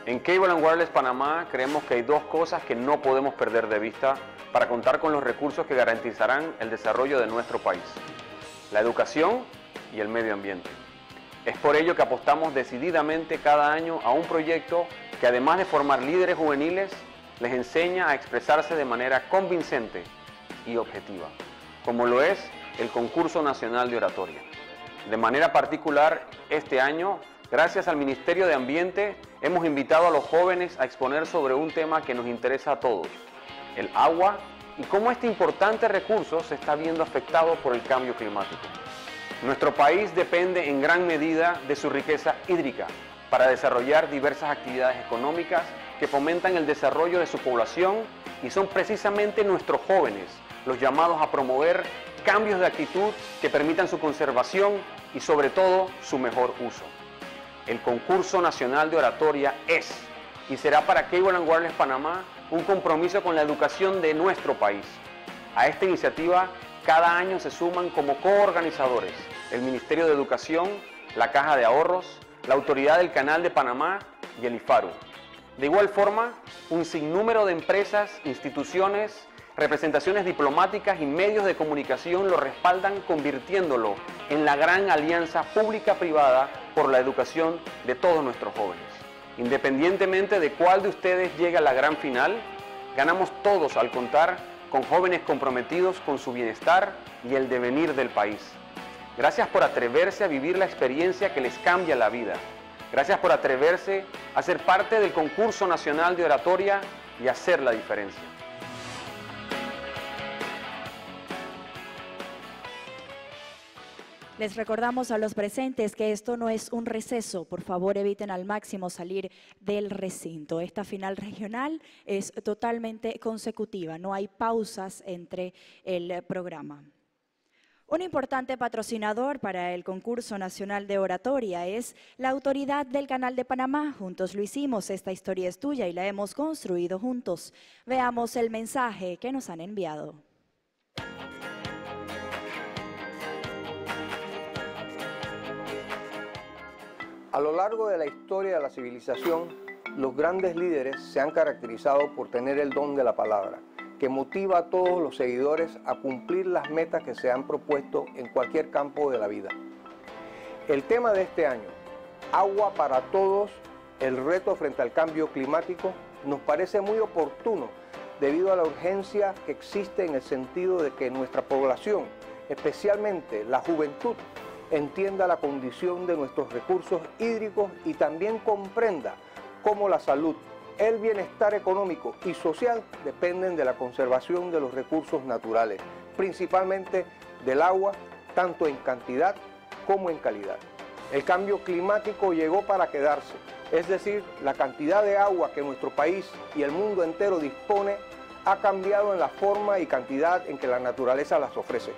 En Cable & Wireless Panamá creemos que hay dos cosas que no podemos perder de vista para contar con los recursos que garantizarán el desarrollo de nuestro país: la educación y el medio ambiente. Es por ello que apostamos decididamente cada año a un proyecto que, además de formar líderes juveniles, les enseña a expresarse de manera convincente y objetiva, como lo es el Concurso Nacional de Oratoria. De manera particular, este año, gracias al Ministerio de Ambiente, hemos invitado a los jóvenes a exponer sobre un tema que nos interesa a todos: el agua y cómo este importante recurso se está viendo afectado por el cambio climático. Nuestro país depende en gran medida de su riqueza hídrica para desarrollar diversas actividades económicas que fomentan el desarrollo de su población, y son precisamente nuestros jóvenes los llamados a promover cambios de actitud que permitan su conservación y sobre todo su mejor uso. El Concurso Nacional de Oratoria es y será para Cable & Wireless Panamá un compromiso con la educación de nuestro país. A esta iniciativa cada año se suman como coorganizadores el Ministerio de Educación, la Caja de Ahorros, la Autoridad del Canal de Panamá y el IFARU. De igual forma, un sinnúmero de empresas, instituciones, representaciones diplomáticas y medios de comunicación lo respaldan, convirtiéndolo en la gran alianza pública-privada por la educación de todos nuestros jóvenes. Independientemente de cuál de ustedes llegue a la gran final, ganamos todos al contar con jóvenes comprometidos con su bienestar y el devenir del país. Gracias por atreverse a vivir la experiencia que les cambia la vida. Gracias por atreverse a ser parte del Concurso Nacional de Oratoria y hacer la diferencia. Les recordamos a los presentes que esto no es un receso. Por favor, eviten al máximo salir del recinto. Esta final regional es totalmente consecutiva, no hay pausas entre el programa. Un importante patrocinador para el Concurso Nacional de Oratoria es la Autoridad del Canal de Panamá. Juntos lo hicimos, esta historia es tuya y la hemos construido juntos. Veamos el mensaje que nos han enviado. A lo largo de la historia de la civilización, los grandes líderes se han caracterizado por tener el don de la palabra, que motiva a todos los seguidores a cumplir las metas que se han propuesto en cualquier campo de la vida. El tema de este año, agua para todos, el reto frente al cambio climático, nos parece muy oportuno debido a la urgencia que existe en el sentido de que nuestra población, especialmente la juventud, entienda la condición de nuestros recursos hídricos y también comprenda cómo la salud, el bienestar económico y social dependen de la conservación de los recursos naturales, principalmente del agua, tanto en cantidad como en calidad. El cambio climático llegó para quedarse, es decir, la cantidad de agua que nuestro país y el mundo entero dispone ha cambiado en la forma y cantidad en que la naturaleza las ofrece.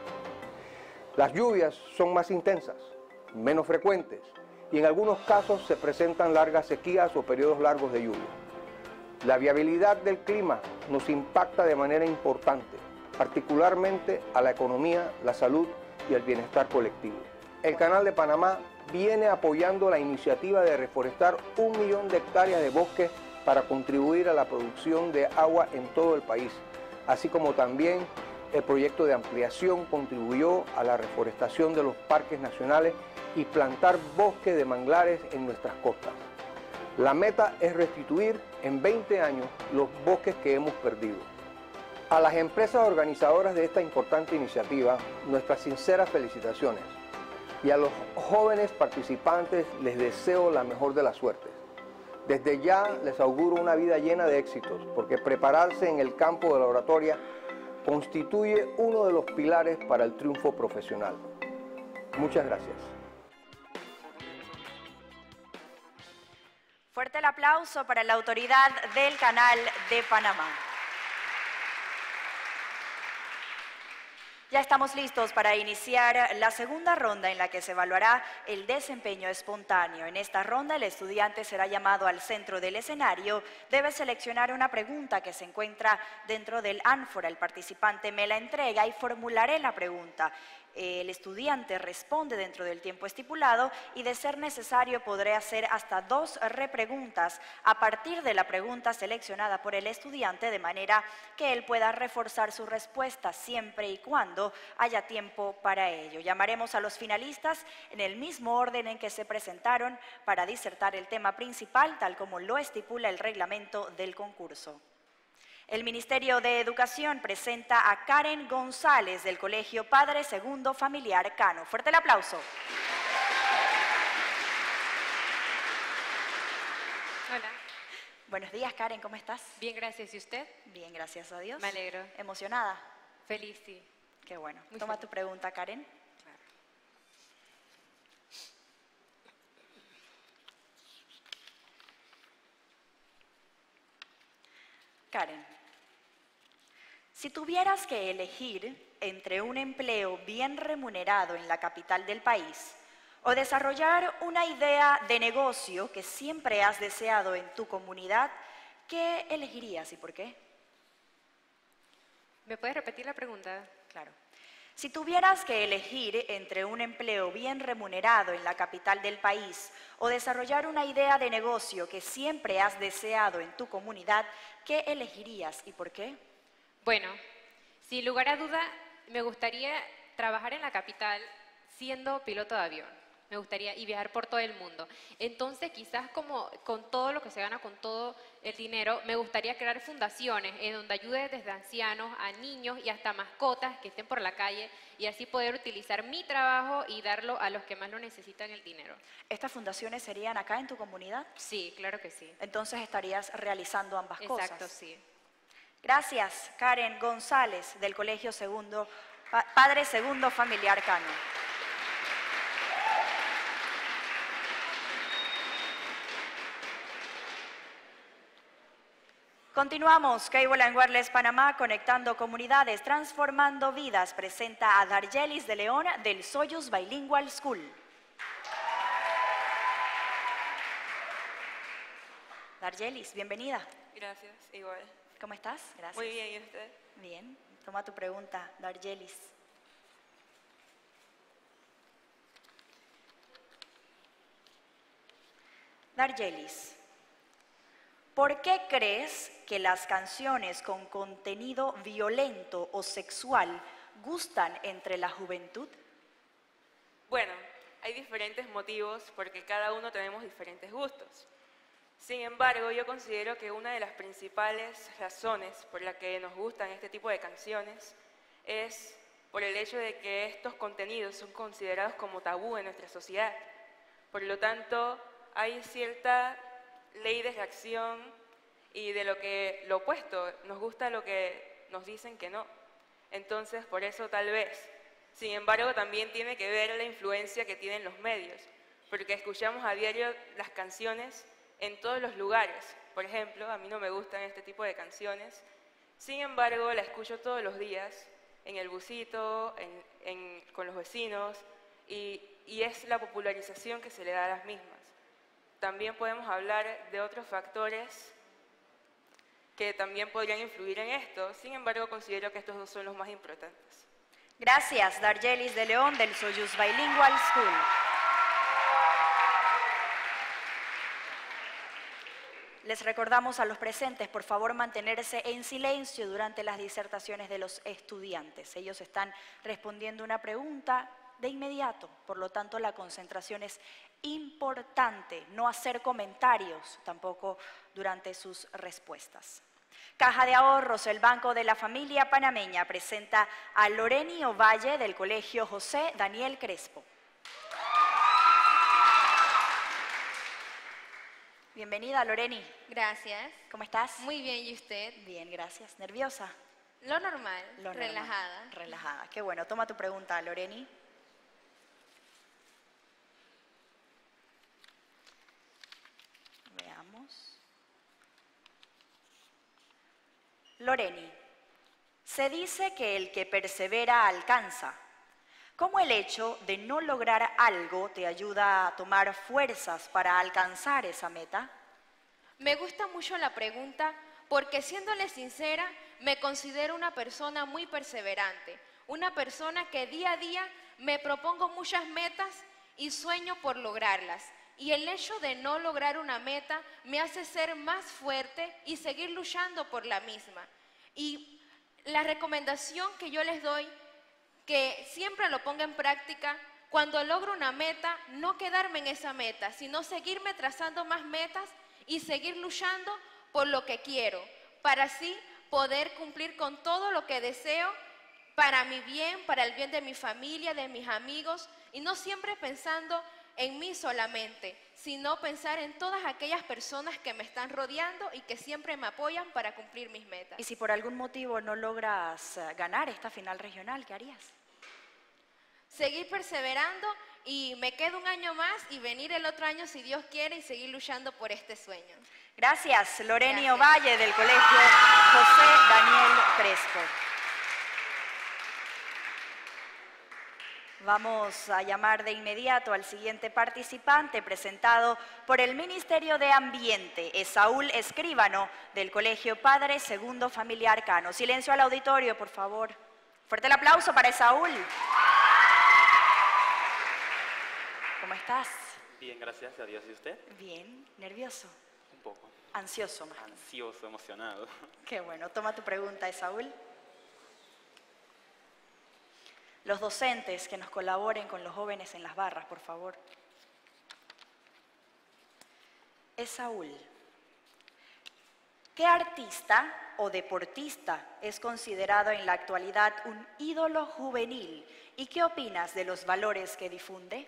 Las lluvias son más intensas, menos frecuentes, y en algunos casos se presentan largas sequías o periodos largos de lluvia. La viabilidad del clima nos impacta de manera importante, particularmente a la economía, la salud y el bienestar colectivo. El Canal de Panamá viene apoyando la iniciativa de reforestar 1 millón de hectáreas de bosque para contribuir a la producción de agua en todo el país, así como también el proyecto de ampliación contribuyó a la reforestación de los parques nacionales y plantar bosques de manglares en nuestras costas. La meta es restituir en 20 años los bosques que hemos perdido. A las empresas organizadoras de esta importante iniciativa, nuestras sinceras felicitaciones. Y a los jóvenes participantes les deseo la mejor de las suertes. Desde ya les auguro una vida llena de éxitos, porque prepararse en el campo de la oratoria constituye uno de los pilares para el triunfo profesional. Muchas gracias. Fuerte el aplauso para la Autoridad del Canal de Panamá. Ya estamos listos para iniciar la segunda ronda en la que se evaluará el desempeño espontáneo. En esta ronda el estudiante será llamado al centro del escenario, debe seleccionar una pregunta que se encuentra dentro del ánfora. El participante me la entrega y formularé la pregunta. el estudiante responde dentro del tiempo estipulado y, de ser necesario, podrá hacer hasta 2 repreguntas a partir de la pregunta seleccionada por el estudiante, de manera que él pueda reforzar su respuesta siempre y cuando haya tiempo para ello. Llamaremos a los finalistas en el mismo orden en que se presentaron para disertar el tema principal, tal como lo estipula el reglamento del concurso. El Ministerio de Educación presenta a Karen González del Colegio Padre Segundo Familiar Cano. Fuerte el aplauso. Hola. Buenos días, Karen, ¿cómo estás? Bien, gracias. ¿Y usted? Bien, gracias a Dios. Me alegro. ¿Emocionada? Feliz, sí. Qué bueno. Muy Toma feliz. tu pregunta, Karen. Claro. Karen, si tuvieras que elegir entre un empleo bien remunerado en la capital del país o desarrollar una idea de negocio que siempre has deseado en tu comunidad, ¿qué elegirías y por qué? ¿Me puedes repetir la pregunta? Claro. Si tuvieras que elegir entre un empleo bien remunerado en la capital del país o desarrollar una idea de negocio que siempre has deseado en tu comunidad, ¿qué elegirías y por qué? Bueno, sin lugar a duda, me gustaría trabajar en la capital siendo piloto de avión. Me gustaría y viajar por todo el mundo. Entonces, quizás como con todo lo que se gana, con todo el dinero, me gustaría crear fundaciones en donde ayude desde ancianos a niños y hasta mascotas que estén por la calle y así poder utilizar mi trabajo y darlo a los que más lo necesitan el dinero. ¿Estas fundaciones serían acá en tu comunidad? Sí, claro que sí. Entonces estarías realizando ambas cosas. Exacto, sí. Gracias, Karen González, del Colegio Padre Segundo Familiar Cano. Continuamos. Cable and Wireless Panamá, conectando comunidades, transformando vidas, presenta a Dargelis de León del Soyuz Bilingual School. Dargelis, bienvenida. Gracias, igual. ¿Cómo estás? Gracias. Muy bien, ¿y usted? Bien. Toma tu pregunta, Dargelis. Dargelis, ¿por qué crees que las canciones con contenido violento o sexual gustan entre la juventud? Bueno, hay diferentes motivos porque cada uno tenemos diferentes gustos. Sin embargo, yo considero que una de las principales razones por la que nos gustan este tipo de canciones es por el hecho de que estos contenidos son considerados como tabú en nuestra sociedad. Por lo tanto, hay cierta ley de reacción y de lo opuesto, nos gusta lo que nos dicen que no. Entonces, por eso tal vez. Sin embargo, también tiene que ver la influencia que tienen los medios, porque escuchamos a diario las canciones en todos los lugares. Por ejemplo, a mí no me gustan este tipo de canciones, sin embargo, la escucho todos los días, en el busito, con los vecinos, y es la popularización que se le da a las mismas. También podemos hablar de otros factores que también podrían influir en esto, sin embargo, considero que estos dos son los más importantes. Gracias, Dargelis de León del Soyuz Bilingual School. Les recordamos a los presentes, por favor, mantenerse en silencio durante las disertaciones de los estudiantes. Ellos están respondiendo una pregunta de inmediato, por lo tanto la concentración es importante, no hacer comentarios tampoco durante sus respuestas. Caja de Ahorros, el Banco de la Familia Panameña, presenta a Loreni Ovalle del Colegio José Daniel Crespo. Bienvenida, Loreni. Gracias. ¿Cómo estás? Muy bien, ¿y usted? Bien, gracias. ¿Nerviosa? Lo normal, Lo normal. relajada. Relajada. Qué bueno. Toma tu pregunta, Loreni. Veamos. Loreni, se dice que el que persevera alcanza. ¿Cómo el hecho de no lograr algo te ayuda a tomar fuerzas para alcanzar esa meta? Me gusta mucho la pregunta porque, siéndole sincera, me considero una persona muy perseverante, una persona que día a día me propongo muchas metas y sueño por lograrlas. Y el hecho de no lograr una meta me hace ser más fuerte y seguir luchando por la misma. Y la recomendación que yo les doy, que siempre lo ponga en práctica, cuando logro una meta, no quedarme en esa meta, sino seguirme trazando más metas y seguir luchando por lo que quiero, para así poder cumplir con todo lo que deseo para mi bien, para el bien de mi familia, de mis amigos, y no siempre pensando en mí solamente, sino pensar en todas aquellas personas que me están rodeando y que siempre me apoyan para cumplir mis metas. Y si por algún motivo no logras ganar esta final regional, ¿qué harías? Seguir perseverando y me quedo un año más y venir el otro año si Dios quiere y seguir luchando por este sueño. Gracias, Loreni Gracias. Ovalle del Colegio José Daniel Crespo. Vamos a llamar de inmediato al siguiente participante presentado por el Ministerio de Ambiente, Esaúl Escribano del Colegio Padre Segundo Familiar Cano. Silencio al auditorio, por favor. Fuerte el aplauso para Esaúl. ¿Cómo estás? Bien, gracias a Dios. ¿Y usted? Bien, nervioso, Un poco. ansioso más. Ansioso, emocionado. Qué bueno, toma tu pregunta, Esaúl. Los docentes que nos colaboren con los jóvenes en las barras, por favor. Esaúl, ¿qué artista o deportista es considerado en la actualidad un ídolo juvenil? ¿Y qué opinas de los valores que difunde?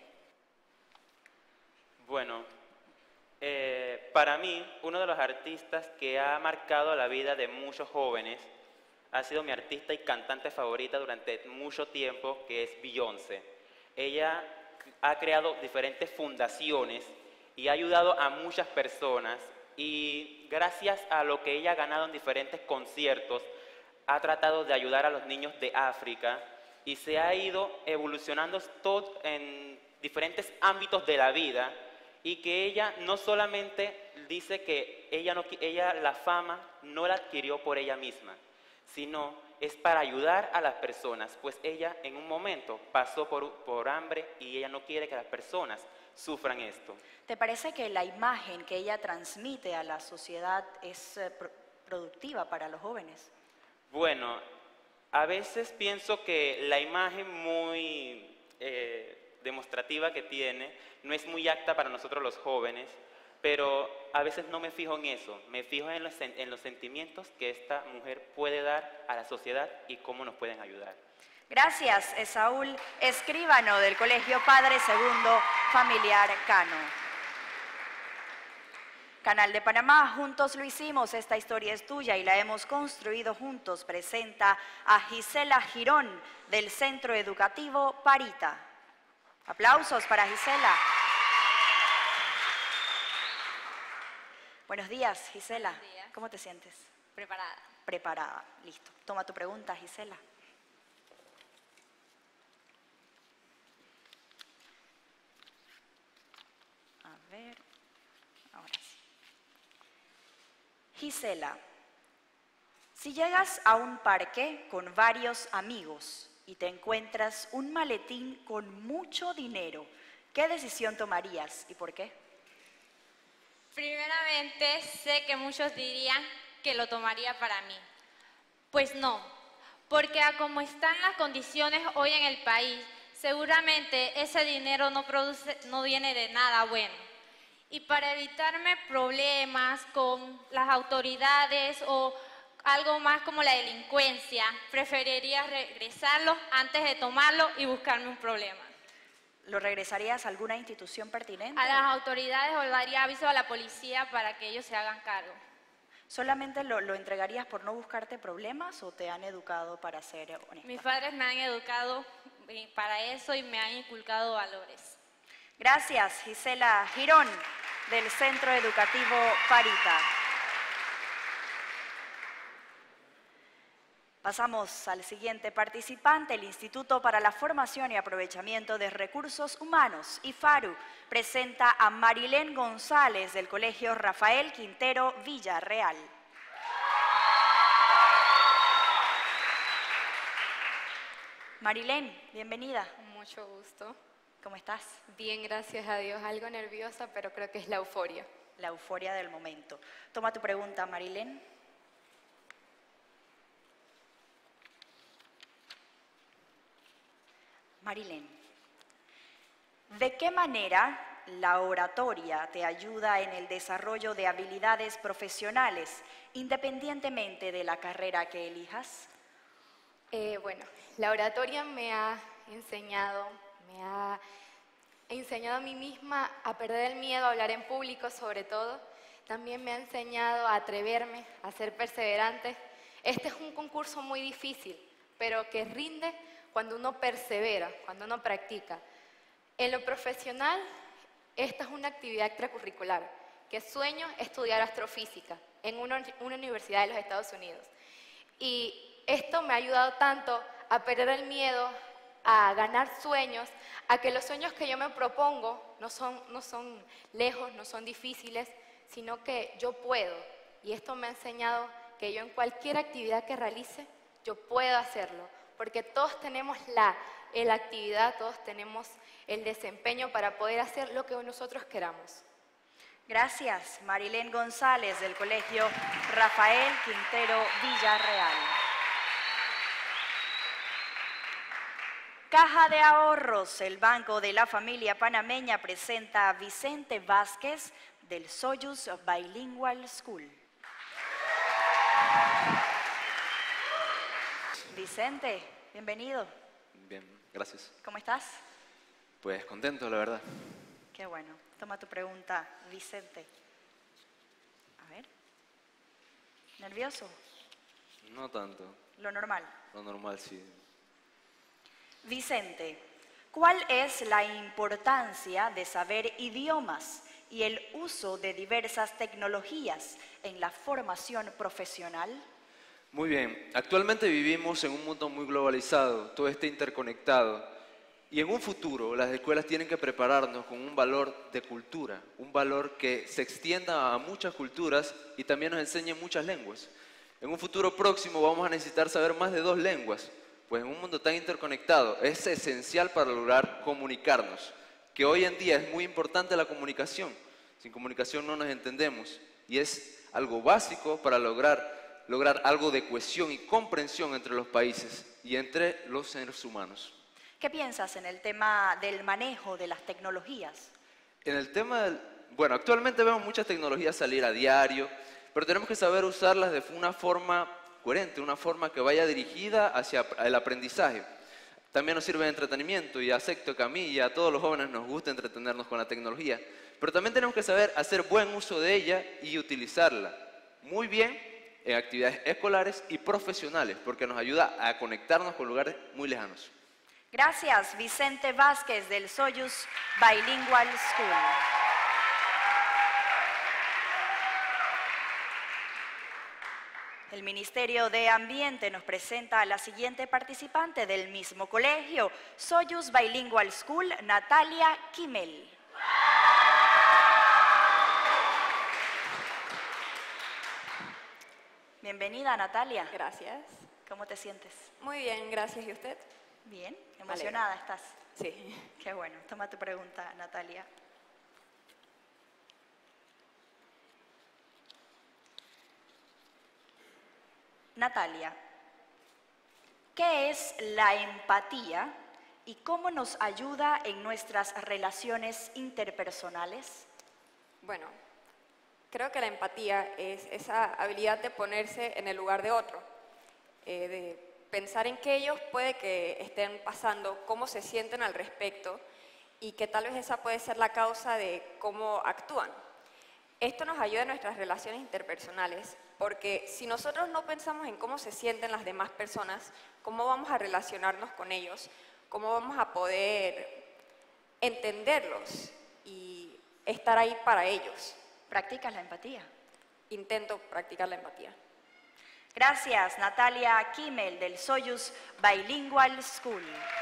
Bueno, para mí, uno de los artistas que ha marcado la vida de muchos jóvenes ha sido mi artista y cantante favorita durante mucho tiempo, que es Beyoncé. Ella ha creado diferentes fundaciones y ha ayudado a muchas personas, y gracias a lo que ella ha ganado en diferentes conciertos, ha tratado de ayudar a los niños de África y se ha ido evolucionando todo en diferentes ámbitos de la vida, y que ella no solamente dice que ella la fama no la adquirió por ella misma, sino es para ayudar a las personas, pues ella en un momento pasó por hambre y ella no quiere que las personas sufran esto. ¿Te parece que la imagen que ella transmite a la sociedad es productiva para los jóvenes? Bueno, a veces pienso que la imagen muy demostrativa que tiene no es muy apta para nosotros los jóvenes, pero a veces no me fijo en eso, me fijo en los sentimientos que esta mujer puede dar a la sociedad y cómo nos pueden ayudar. Gracias, Esaúl Escribano del Colegio Padre Segundo Familiar Cano. Canal de Panamá, juntos lo hicimos, esta historia es tuya y la hemos construido juntos. Presenta a Gisela Girón del Centro Educativo Parita. Aplausos para Gisela. Buenos días, Gisela. Buenos días. ¿Cómo te sientes? Preparada. Preparada. Listo. Toma tu pregunta, Gisela. A ver. Ahora sí. Gisela, si llegas a un parque con varios amigos y te encuentras un maletín con mucho dinero, ¿qué decisión tomarías y por qué? Primeramente, sé que muchos dirían que lo tomaría para mí. Pues no, porque a como están las condiciones hoy en el país, seguramente ese dinero no viene de nada bueno. Y para evitarme problemas con las autoridades o algo más como la delincuencia, preferiría regresarlo antes de tomarlo y buscarme un problema. ¿Lo regresarías a alguna institución pertinente? A las autoridades o le daría aviso a la policía para que ellos se hagan cargo. ¿Solamente lo entregarías por no buscarte problemas o te han educado para ser honesta? Mis padres me han educado para eso y me han inculcado valores. Gracias, Gisela Girón, del Centro Educativo Parita. Pasamos al siguiente participante. El Instituto para la Formación y Aprovechamiento de Recursos Humanos, IFARU, presenta a Marilén González del Colegio Rafael Quintero Villarreal. Marilén, bienvenida. Mucho gusto. ¿Cómo estás? Bien, gracias a Dios. Algo nerviosa, pero creo que es la euforia. La euforia del momento. Toma tu pregunta, Marilén. Marilén, ¿de qué manera la oratoria te ayuda en el desarrollo de habilidades profesionales, independientemente de la carrera que elijas? Bueno, la oratoria me ha enseñado a mí misma a perder el miedo a hablar en público, sobre todo. También me ha enseñado a atreverme, a ser perseverante. Este es un concurso muy difícil, pero que rinde cuando uno persevera, cuando uno practica. En lo profesional, esta es una actividad extracurricular, que sueño estudiar astrofísica en una universidad de los Estados Unidos. Y esto me ha ayudado tanto a perder el miedo, a ganar sueños, a que los sueños que yo me propongo no son lejos, no son difíciles, sino que yo puedo. Y esto me ha enseñado que yo en cualquier actividad que realice, yo puedo hacerlo. Porque todos tenemos la actividad, todos tenemos el desempeño para poder hacer lo que nosotros queramos. Gracias, Marilén González, del Colegio Rafael Quintero Villarreal. Caja de Ahorros, el Banco de la Familia Panameña, presenta a Vicente Vázquez, del Soyuz Bilingual School. Vicente, bienvenido. Bien, gracias. ¿Cómo estás? Pues contento, la verdad. Qué bueno. Toma tu pregunta, Vicente. A ver. ¿Nervioso? No tanto. Lo normal. Lo normal, sí. Vicente, ¿cuál es la importancia de saber idiomas y el uso de diversas tecnologías en la formación profesional? Muy bien, actualmente vivimos en un mundo muy globalizado, todo está interconectado y en un futuro las escuelas tienen que prepararnos con un valor de cultura, un valor que se extienda a muchas culturas y también nos enseñe muchas lenguas. En un futuro próximo vamos a necesitar saber más de 2 lenguas, pues en un mundo tan interconectado es esencial para lograr comunicarnos, que hoy en día es muy importante la comunicación. Sin comunicación no nos entendemos y es algo básico para lograr algo de cohesión y comprensión entre los países y entre los seres humanos. ¿Qué piensas en el tema del manejo de las tecnologías? En el tema bueno, actualmente vemos muchas tecnologías salir a diario, pero tenemos que saber usarlas de una forma coherente, una forma que vaya dirigida hacia el aprendizaje. También nos sirve de entretenimiento y acepto que a mí y a todos los jóvenes nos gusta entretenernos con la tecnología, pero también tenemos que saber hacer buen uso de ella y utilizarla muy bien en actividades escolares y profesionales, porque nos ayuda a conectarnos con lugares muy lejanos. Gracias, Vicente Vázquez, del Soyuz Bilingual School. El Ministerio de Ambiente nos presenta a la siguiente participante del mismo colegio, Soyuz Bilingual School, Natalia Kimmel. Bienvenida, Natalia. Gracias. ¿Cómo te sientes? Muy bien, gracias. ¿Y usted? Bien. ¿Emocionada estás? Sí. Qué bueno. Toma tu pregunta, Natalia. Natalia, ¿qué es la empatía y cómo nos ayuda en nuestras relaciones interpersonales? Bueno, creo que la empatía es esa habilidad de ponerse en el lugar de otro, de pensar en que ellos puede que estén pasando, cómo se sienten al respecto y que tal vez esa puede ser la causa de cómo actúan. Esto nos ayuda en nuestras relaciones interpersonales, porque si nosotros no pensamos en cómo se sienten las demás personas, cómo vamos a relacionarnos con ellos, cómo vamos a poder entenderlos y estar ahí para ellos. ¿Practicas la empatía? Intento practicar la empatía. Gracias, Natalia Kimmel, del Soyuz Bilingual School.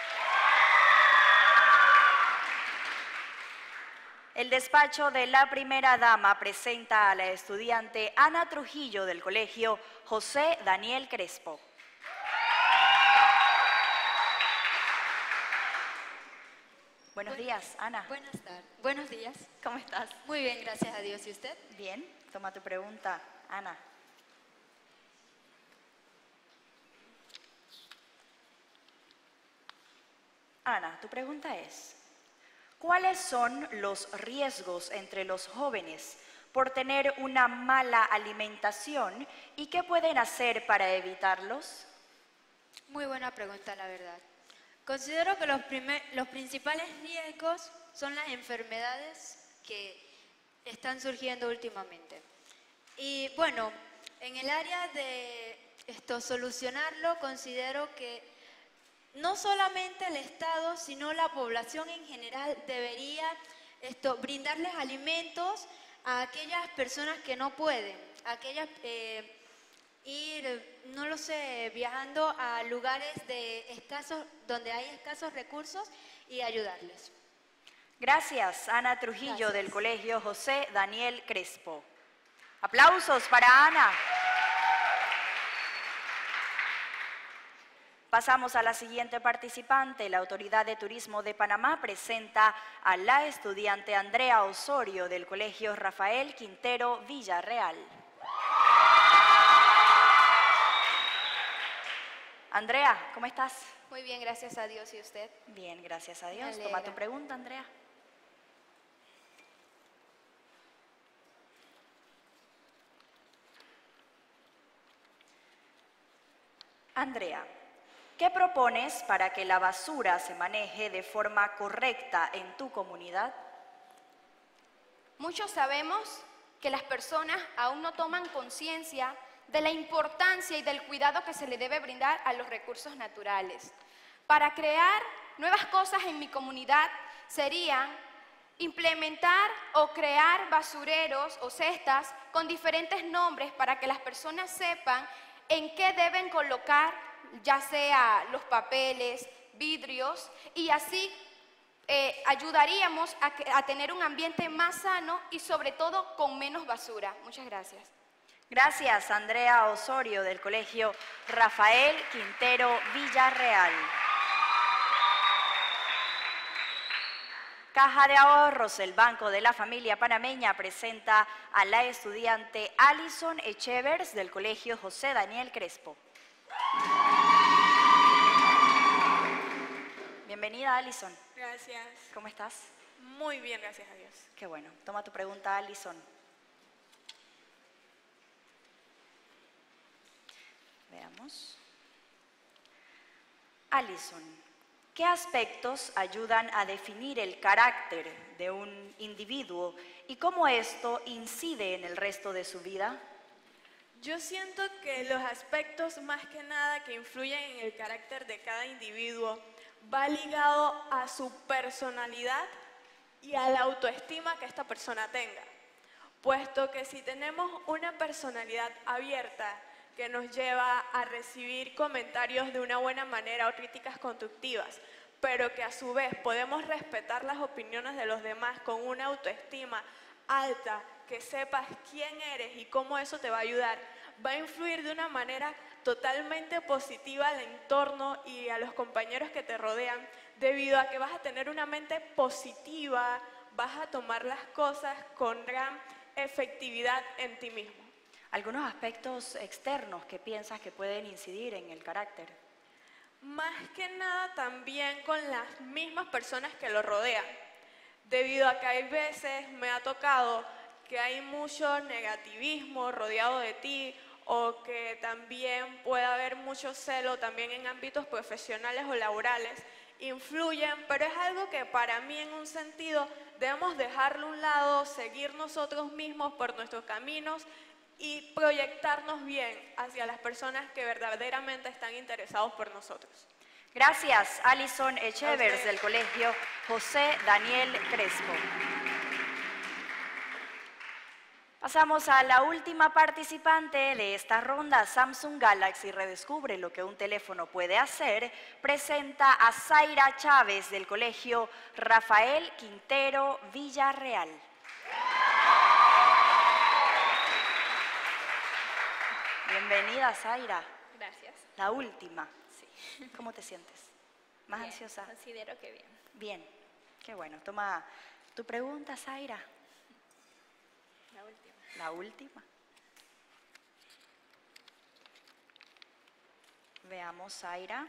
El despacho de la primera dama presenta a la estudiante Ana Trujillo, del Colegio José Daniel Crespo. Buenos días, Ana. Buenas tardes. Buenos días. ¿Cómo estás? Muy bien, gracias a Dios. ¿Y usted? Bien. Toma tu pregunta, Ana. Ana, tu pregunta es, ¿cuáles son los riesgos entre los jóvenes por tener una mala alimentación y qué pueden hacer para evitarlos? Muy buena pregunta, la verdad. Considero que los principales riesgos son las enfermedades que están surgiendo últimamente. Y bueno, en el área de solucionarlo, considero que no solamente el Estado, sino la población en general debería brindarles alimentos a aquellas personas que no pueden, aquellas ir, no lo sé, viajando a lugares donde hay escasos recursos y ayudarles. Gracias, Ana Trujillo, Gracias. del Colegio José Daniel Crespo. Aplausos para Ana. Pasamos a la siguiente participante. La Autoridad de Turismo de Panamá presenta a la estudiante Andrea Osorio del Colegio Rafael Quintero Villarreal. Andrea, ¿cómo estás? Muy bien, gracias a Dios. ¿Y usted? Bien, gracias a Me Dios. alegra. Toma tu pregunta, Andrea. Andrea, ¿qué propones para que la basura se maneje de forma correcta en tu comunidad? Muchos sabemos que las personas aún no toman conciencia de la importancia y del cuidado que se le debe brindar a los recursos naturales. Para crear nuevas cosas en mi comunidad serían implementar o crear basureros o cestas con diferentes nombres para que las personas sepan en qué deben colocar, ya sea los papeles, vidrios, y así ayudaríamos a tener un ambiente más sano y sobre todo con menos basura. Muchas gracias. Gracias, Andrea Osorio del Colegio Rafael Quintero Villarreal. Caja de Ahorros, el Banco de la Familia Panameña, presenta a la estudiante Alison Echevers del Colegio José Daniel Crespo. Bienvenida, Alison. Gracias. ¿Cómo estás? Muy bien, gracias a Dios. Qué bueno. Toma tu pregunta, Alison. Veamos. Alison, ¿qué aspectos ayudan a definir el carácter de un individuo y cómo esto incide en el resto de su vida? Yo siento que los aspectos más que nada que influyen en el carácter de cada individuo va ligado a su personalidad y a la autoestima que esta persona tenga. Puesto que si tenemos una personalidad abierta que nos lleva a recibir comentarios de una buena manera o críticas constructivas, pero que a su vez podemos respetar las opiniones de los demás con una autoestima alta, que sepas quién eres y cómo eso te va a ayudar, va a influir de una manera totalmente positiva al entorno y a los compañeros que te rodean, debido a que vas a tener una mente positiva, vas a tomar las cosas con gran efectividad en ti mismo. ¿Algunos aspectos externos que piensas que pueden incidir en el carácter? Más que nada también con las mismas personas que lo rodean, debido a que hay veces me ha tocado que hay mucho negativismo rodeado de ti, o que también puede haber mucho celo también en ámbitos profesionales o laborales, influyen, pero es algo que para mí en un sentido debemos dejarlo a un lado, seguir nosotros mismos por nuestros caminos y proyectarnos bien hacia las personas que verdaderamente están interesados por nosotros. Gracias, Alison Echevers del Colegio José Daniel Crespo. Pasamos a la última participante de esta ronda. Samsung Galaxy redescubre lo que un teléfono puede hacer. Presenta a Zaira Chávez del Colegio Rafael Quintero Villarreal. Bienvenida, Zaira. Gracias. La última. Sí. ¿Cómo te sientes? ¿Más Bien, ansiosa? considero que bien. Bien. Qué bueno. Toma tu pregunta, Zaira. La última. La última. Veamos, Zaira.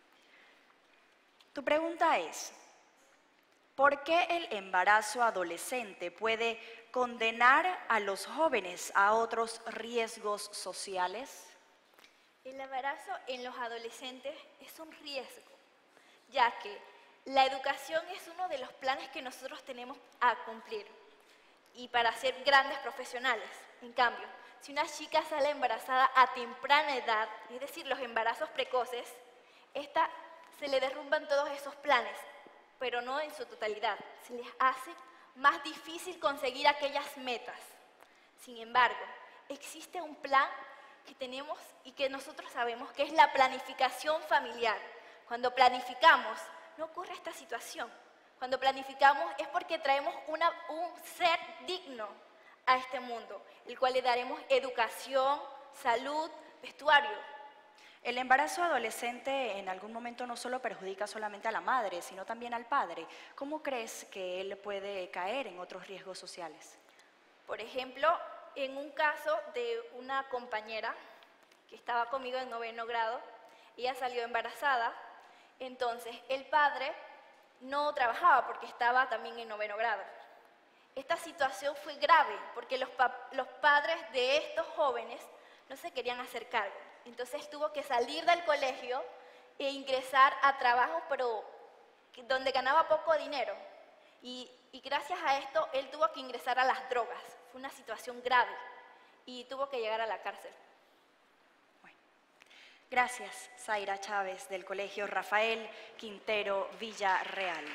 Tu pregunta es, ¿por qué el embarazo adolescente puede condenar a los jóvenes a otros riesgos sociales? El embarazo en los adolescentes es un riesgo, ya que la educación es uno de los planes que nosotros tenemos a cumplir y para ser grandes profesionales. En cambio, si una chica sale embarazada a temprana edad, es decir, los embarazos precoces, se le derrumban todos esos planes, pero no en su totalidad. Se les hace más difícil conseguir aquellas metas. Sin embargo, existe un plan que tenemos y que nosotros sabemos que es la planificación familiar. Cuando planificamos, no ocurre esta situación. Cuando planificamos es porque traemos un ser digno a este mundo, el cual le daremos educación, salud, vestuario. El embarazo adolescente en algún momento no solo perjudica solamente a la madre, sino también al padre. ¿Cómo crees que él puede caer en otros riesgos sociales? Por ejemplo, en un caso de una compañera que estaba conmigo en 9º grado, ella salió embarazada, entonces el padre no trabajaba porque estaba también en 9º grado. Esta situación fue grave porque los padres de estos jóvenes no se querían hacer cargo. Entonces tuvo que salir del colegio e ingresar a trabajos, pero donde ganaba poco dinero. Y gracias a esto, él tuvo que ingresar a las drogas. Fue una situación grave y tuvo que llegar a la cárcel. Bueno. Gracias, Zaira Chávez, del Colegio Rafael Quintero Villarreal.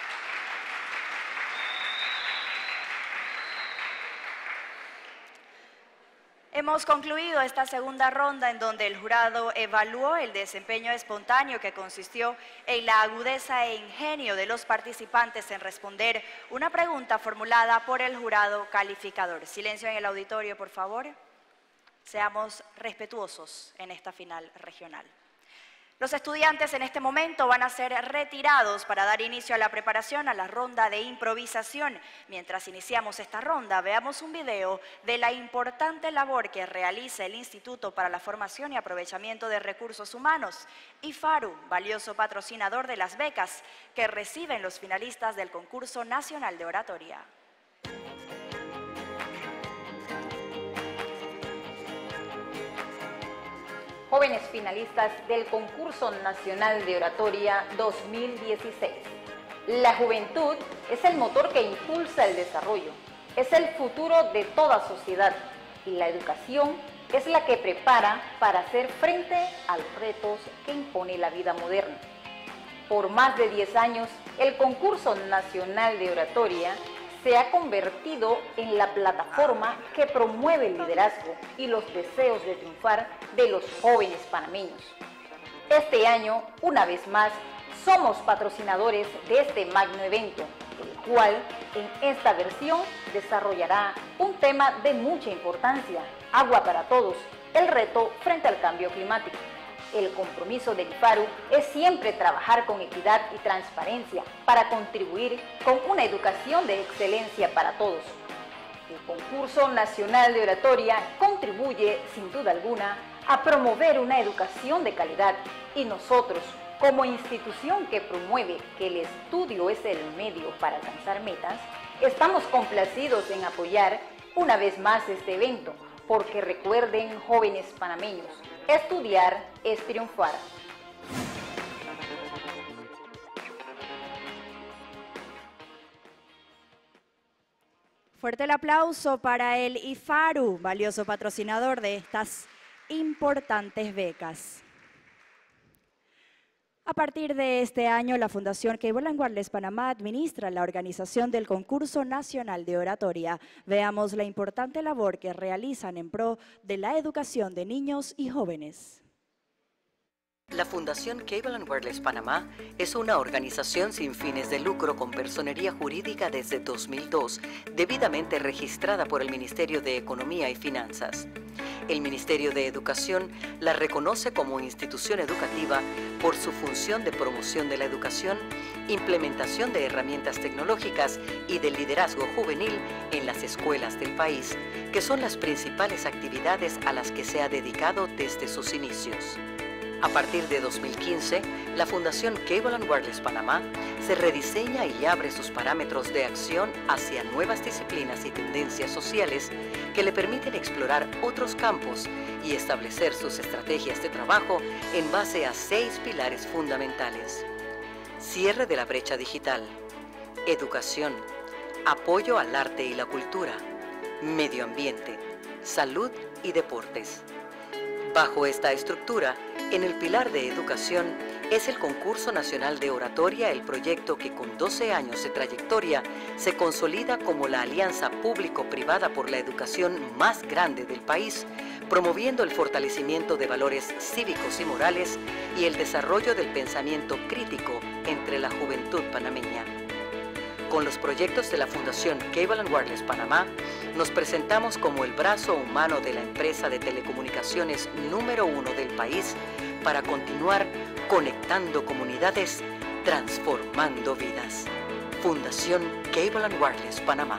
Hemos concluido esta segunda ronda en donde el jurado evaluó el desempeño espontáneo que consistió en la agudeza e ingenio de los participantes en responder una pregunta formulada por el jurado calificador. Silencio en el auditorio, por favor. Seamos respetuosos en esta final regional. Los estudiantes en este momento van a ser retirados para dar inicio a la preparación a la ronda de improvisación. Mientras iniciamos esta ronda, veamos un video de la importante labor que realiza el Instituto para la Formación y Aprovechamiento de Recursos Humanos, IFARU, valioso patrocinador de las becas que reciben los finalistas del Concurso Nacional de Oratoria. Jóvenes finalistas del Concurso Nacional de Oratoria 2016. La juventud es el motor que impulsa el desarrollo, es el futuro de toda sociedad y la educación es la que prepara para hacer frente a los retos que impone la vida moderna. Por más de 10 años, el Concurso Nacional de Oratoria se ha convertido en la plataforma que promueve el liderazgo y los deseos de triunfar de los jóvenes panameños. Este año, una vez más, somos patrocinadores de este magno evento, el cual en esta versión desarrollará un tema de mucha importancia: agua para todos, el reto frente al cambio climático. El compromiso del IFARU es siempre trabajar con equidad y transparencia para contribuir con una educación de excelencia para todos. El Concurso Nacional de Oratoria contribuye, sin duda alguna, a promover una educación de calidad y nosotros, como institución que promueve que el estudio es el medio para alcanzar metas, estamos complacidos en apoyar una vez más este evento, porque recuerden, jóvenes panameños, estudiar es triunfar. Fuerte el aplauso para el IFARU, valioso patrocinador de estas importantes becas. A partir de este año, la Fundación Cable & Wireless Panamá administra la organización del Concurso Nacional de Oratoria. Veamos la importante labor que realizan en pro de la educación de niños y jóvenes. La Fundación Cable & Wireless Panamá es una organización sin fines de lucro con personería jurídica desde 2002, debidamente registrada por el Ministerio de Economía y Finanzas. El Ministerio de Educación la reconoce como institución educativa por su función de promoción de la educación, implementación de herramientas tecnológicas y de liderazgo juvenil en las escuelas del país, que son las principales actividades a las que se ha dedicado desde sus inicios. A partir de 2015, la Fundación Cable and Wireless Panamá se rediseña y abre sus parámetros de acción hacia nuevas disciplinas y tendencias sociales que le permiten explorar otros campos y establecer sus estrategias de trabajo en base a 6 pilares fundamentales: cierre de la brecha digital, educación, apoyo al arte y la cultura, medio ambiente, salud y deportes. Bajo esta estructura, en el pilar de educación, es el Concurso Nacional de Oratoria el proyecto que con 12 años de trayectoria se consolida como la alianza público-privada por la educación más grande del país, promoviendo el fortalecimiento de valores cívicos y morales y el desarrollo del pensamiento crítico entre la juventud panameña. Con los proyectos de la Fundación Cable and Wireless Panamá, nos presentamos como el brazo humano de la empresa de telecomunicaciones número 1 del país para continuar conectando comunidades, transformando vidas. Fundación Cable and Wireless Panamá.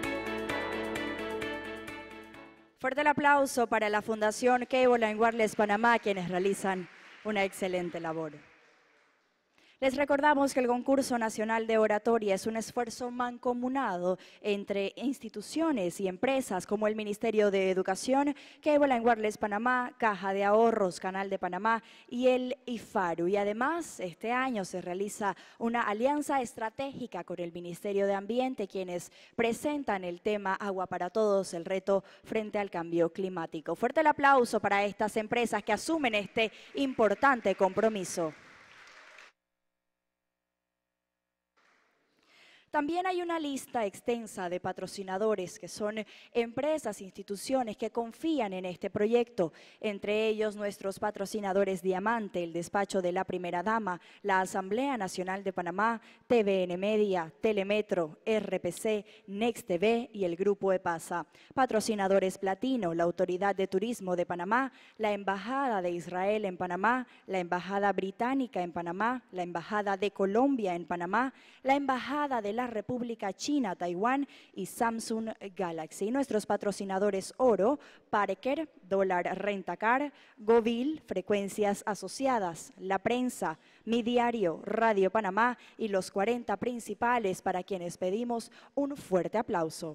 Fuerte el aplauso para la Fundación Cable and Wireless Panamá, quienes realizan una excelente labor. Les recordamos que el Concurso Nacional de Oratoria es un esfuerzo mancomunado entre instituciones y empresas como el Ministerio de Educación, Cable and Wireless Panamá, Caja de Ahorros, Canal de Panamá y el IFARU. Y además, este año se realiza una alianza estratégica con el Ministerio de Ambiente, quienes presentan el tema Agua para Todos, el reto frente al cambio climático. Fuerte el aplauso para estas empresas que asumen este importante compromiso. También hay una lista extensa de patrocinadores que son empresas, instituciones que confían en este proyecto, entre ellos nuestros patrocinadores Diamante, el despacho de la Primera Dama, la Asamblea Nacional de Panamá, TVN Media, Telemetro, RPC, Next TV y el Grupo EPASA. Patrocinadores Platino, la Autoridad de Turismo de Panamá, la Embajada de Israel en Panamá, la Embajada Británica en Panamá, la Embajada de Colombia en Panamá, la Embajada de la República China, Taiwán y Samsung Galaxy. Nuestros patrocinadores Oro, Parker, Dólar Rentacar, Govil, Frecuencias Asociadas, La Prensa, Mi Diario, Radio Panamá y los 40 principales, para quienes pedimos un fuerte aplauso.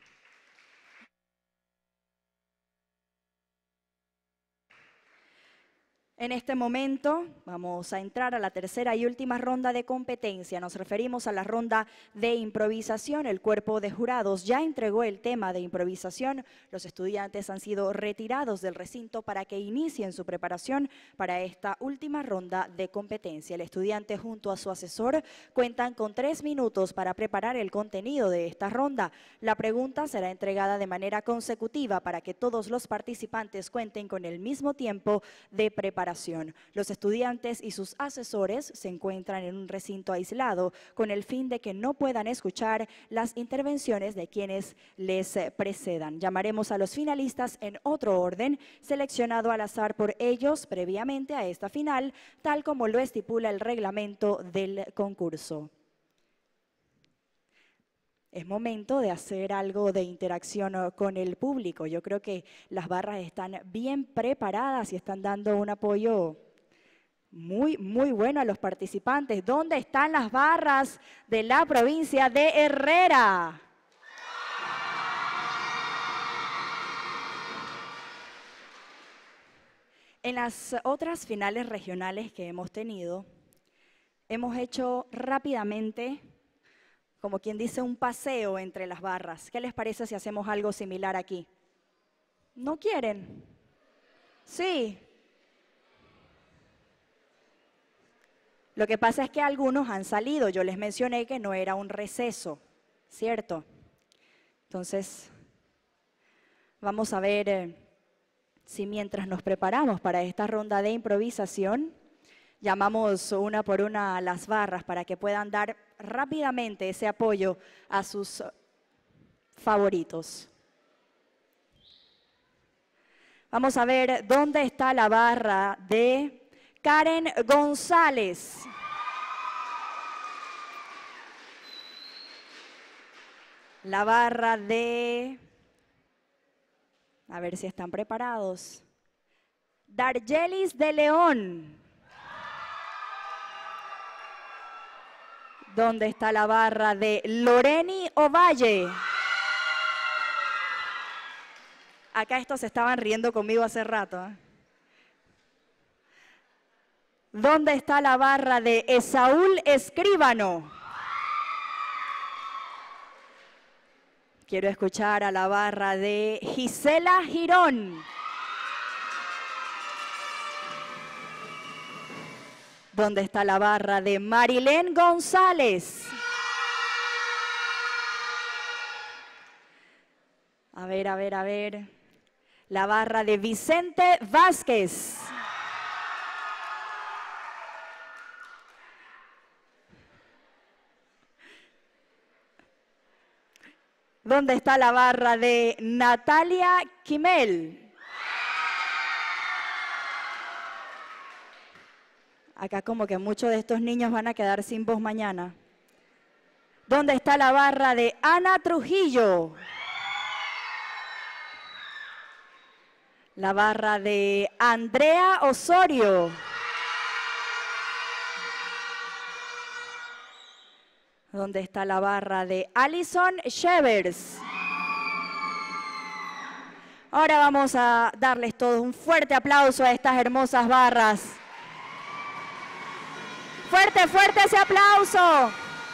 En este momento vamos a entrar a la tercera y última ronda de competencia. Nos referimos a la ronda de improvisación. El cuerpo de jurados ya entregó el tema de improvisación. Los estudiantes han sido retirados del recinto para que inicien su preparación para esta última ronda de competencia. El estudiante junto a su asesor cuentan con 3 minutos para preparar el contenido de esta ronda. La pregunta será entregada de manera consecutiva para que todos los participantes cuenten con el mismo tiempo de preparación. Los estudiantes y sus asesores se encuentran en un recinto aislado con el fin de que no puedan escuchar las intervenciones de quienes les precedan. Llamaremos a los finalistas en otro orden, seleccionado al azar por ellos previamente a esta final, tal como lo estipula el reglamento del concurso. Es momento de hacer algo de interacción con el público. Yo creo que las barras están bien preparadas y están dando un apoyo muy bueno a los participantes. ¿Dónde están las barras de la provincia de Herrera? En las otras finales regionales que hemos tenido, hemos hecho rápidamente, como quien dice, un paseo entre las barras. ¿Qué les parece si hacemos algo similar aquí? ¿No quieren? Sí. Lo que pasa es que algunos han salido. Yo les mencioné que no era un receso, ¿cierto? Entonces, vamos a ver si mientras nos preparamos para esta ronda de improvisación, llamamos una por una a las barras para que puedan dar rápidamente ese apoyo a sus favoritos. Vamos a ver dónde está la barra de Karen González. La barra de... A ver si están preparados. Dargelis de León. ¿Dónde está la barra de Loreni Ovalle? Acá estos se estaban riendo conmigo hace rato. ¿Dónde está la barra de Esaúl Escríbano? Quiero escuchar a la barra de Gisela Girón. ¿Dónde está la barra de Marilén González? A ver. La barra de Vicente Vázquez. ¿Dónde está la barra de Natalia Quimel? Acá como que muchos de estos niños van a quedar sin voz mañana. ¿Dónde está la barra de Ana Trujillo? La barra de Andrea Osorio. ¿Dónde está la barra de Alison Shevers? Ahora vamos a darles todos un fuerte aplauso a estas hermosas barras. Fuerte, fuerte ese aplauso.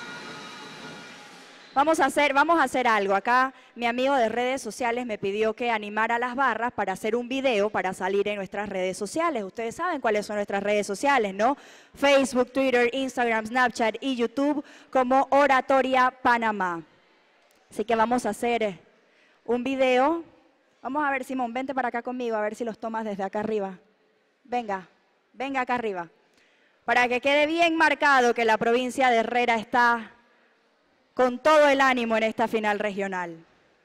Vamos a hacer algo. Acá mi amigo de redes sociales me pidió que animara a las barras para hacer un video para salir en nuestras redes sociales. Ustedes saben cuáles son nuestras redes sociales, ¿no? Facebook, Twitter, Instagram, Snapchat y YouTube como Oratoria Panamá. Así que vamos a hacer un video. Vamos a ver, Simón, vente para acá conmigo, a ver si los tomas desde acá arriba. Venga, venga acá arriba. Para que quede bien marcado que la provincia de Herrera está con todo el ánimo en esta final regional.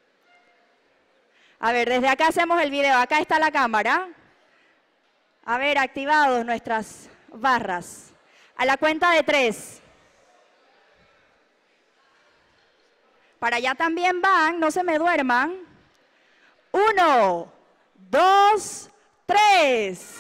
A ver, desde acá hacemos el video. Acá está la cámara. A ver, activados nuestras barras. A la cuenta de 3. Para allá también van, no se me duerman. 1, 2, 3.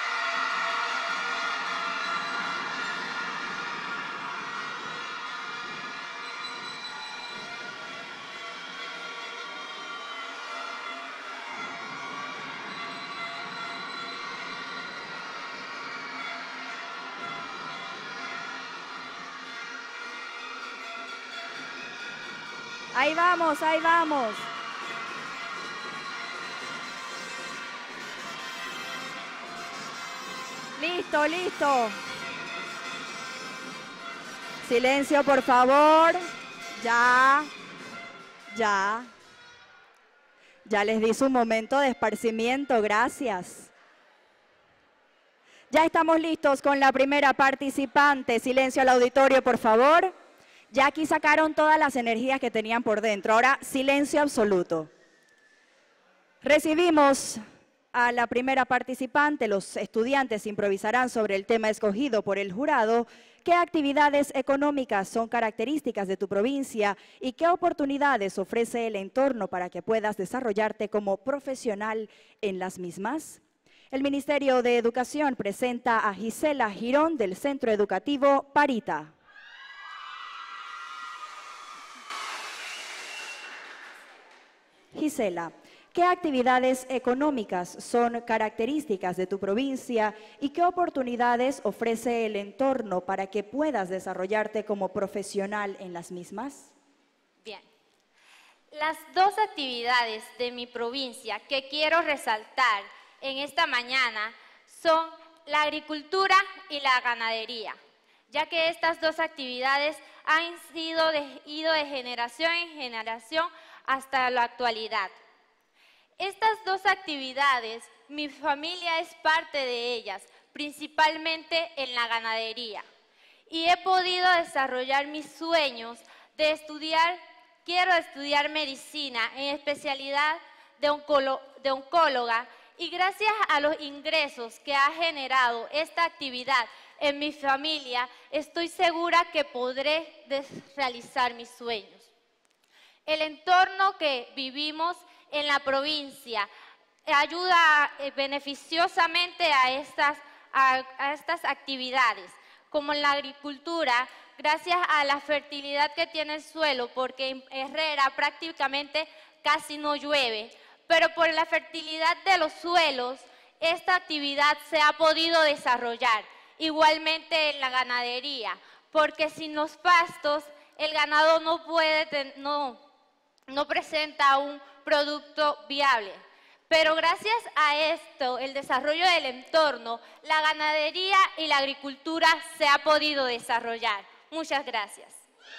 Ahí vamos, ahí vamos. Listo, listo. Silencio, por favor. Ya les di su momento de esparcimiento, gracias. Ya estamos listos con la primera participante. Silencio al auditorio, por favor. Ya aquí sacaron todas las energías que tenían por dentro. Ahora, silencio absoluto. Recibimos a la primera participante. Los estudiantes improvisarán sobre el tema escogido por el jurado. ¿Qué actividades económicas son características de tu provincia y qué oportunidades ofrece el entorno para que puedas desarrollarte como profesional en las mismas? El Ministerio de Educación presenta a Gisela Girón del Centro Educativo Parita. Gisela, ¿qué actividades económicas son características de tu provincia y qué oportunidades ofrece el entorno para que puedas desarrollarte como profesional en las mismas? Bien. Las dos actividades de mi provincia que quiero resaltar en esta mañana son la agricultura y la ganadería, ya que estas dos actividades han ido de generación en generación hasta la actualidad. Estas dos actividades, mi familia es parte de ellas, principalmente en la ganadería. Y he podido desarrollar mis sueños de estudiar, quiero estudiar medicina, en especialidad de oncóloga, Y gracias a los ingresos que ha generado esta actividad en mi familia, estoy segura que podré realizar mis sueños. El entorno que vivimos en la provincia ayuda beneficiosamente a estas actividades, como en la agricultura, gracias a la fertilidad que tiene el suelo, porque en Herrera prácticamente casi no llueve, pero por la fertilidad de los suelos, esta actividad se ha podido desarrollar. Igualmente en la ganadería, porque sin los pastos el ganado no presenta un producto viable. Pero gracias a esto, el desarrollo del entorno, la ganadería y la agricultura se ha podido desarrollar. Muchas gracias.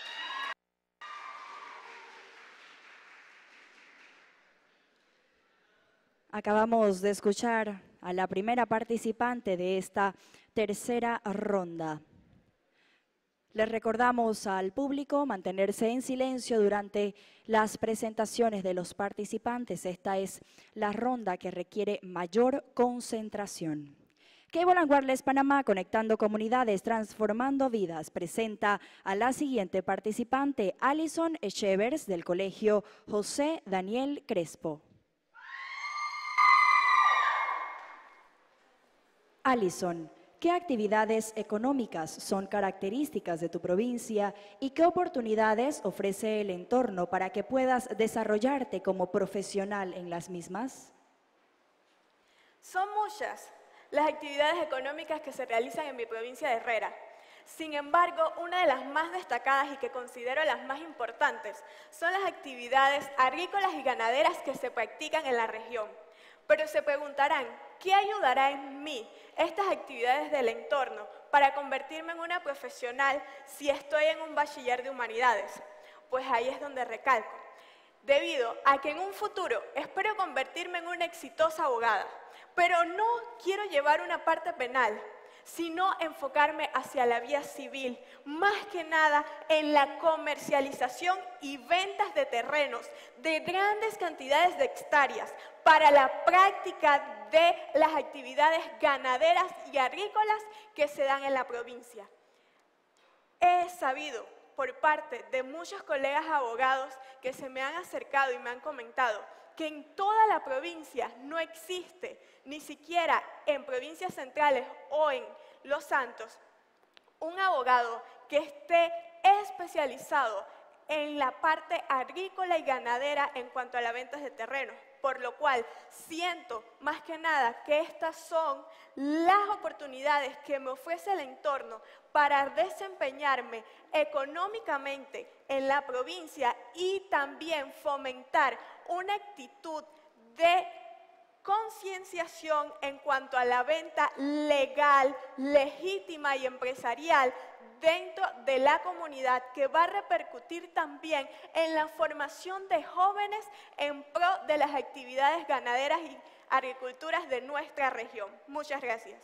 Acabamos de escuchar a la primera participante de esta tercera ronda. Les recordamos al público mantenerse en silencio durante las presentaciones de los participantes. Esta es la ronda que requiere mayor concentración. Cable & Wireless Panamá, conectando comunidades, transformando vidas, presenta a la siguiente participante, Alison Echevers, del Colegio José Daniel Crespo. Alison, ¿qué actividades económicas son características de tu provincia y qué oportunidades ofrece el entorno para que puedas desarrollarte como profesional en las mismas? Son muchas las actividades económicas que se realizan en mi provincia de Herrera. Sin embargo, una de las más destacadas y que considero las más importantes son las actividades agrícolas y ganaderas que se practican en la región. Pero se preguntarán, ¿qué ayudará en mí estas actividades del entorno para convertirme en una profesional si estoy en un bachiller de humanidades? Pues ahí es donde recalco. Debido a que en un futuro espero convertirme en una exitosa abogada, pero no quiero llevar una parte penal, sino enfocarme hacia la vía civil, más que nada en la comercialización y ventas de terrenos de grandes cantidades de hectáreas para la práctica de las actividades ganaderas y agrícolas que se dan en la provincia. He sabido por parte de muchos colegas abogados que se me han acercado y me han comentado que en toda la provincia no existe, ni siquiera en provincias centrales o en Los Santos, un abogado que esté especializado en la parte agrícola y ganadera en cuanto a las ventas de terrenos, por lo cual siento más que nada que estas son las oportunidades que me ofrece el entorno para desempeñarme económicamente en la provincia y también fomentar una actitud de concienciación en cuanto a la venta legal, legítima y empresarial dentro de la comunidad, que va a repercutir también en la formación de jóvenes en pro de las actividades ganaderas y agriculturas de nuestra región. Muchas gracias.